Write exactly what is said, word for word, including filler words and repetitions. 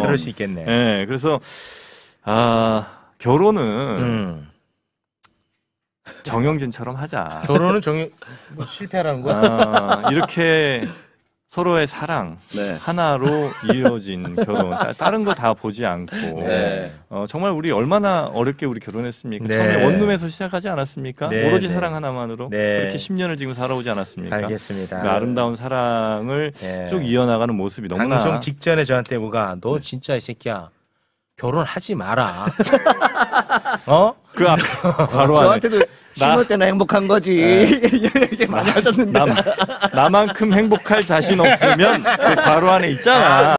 그럴 수 있겠네. 네, 그래서 아 결혼은 음. 정영진처럼 하자. 결혼은 정영 뭐 실패하라는 거야? 아, 이렇게 서로의 사랑 네. 하나로 이루어진 결혼. 따, 다른 거 다 보지 않고 네. 어, 정말 우리 얼마나 어렵게 우리 결혼했습니까? 네. 처음에 원룸에서 시작하지 않았습니까? 네, 오로지 네. 사랑 하나만으로 네. 그렇게 십 년을 지금 살아오지 않았습니까? 알겠습니다. 그 아름다운 사랑을 네. 쭉 이어나가는 모습이 너무나 방송 직전에 저한테 뭐가 너 진짜 이 새끼야 결혼하지 마라. 어? 그 앞에 바로 안에 저한테도 심을 때나 행복한 거지. 이렇게 많이 하셨는데. 남, 나만큼 행복할 자신 없으면 그 괄호 안에 있잖아.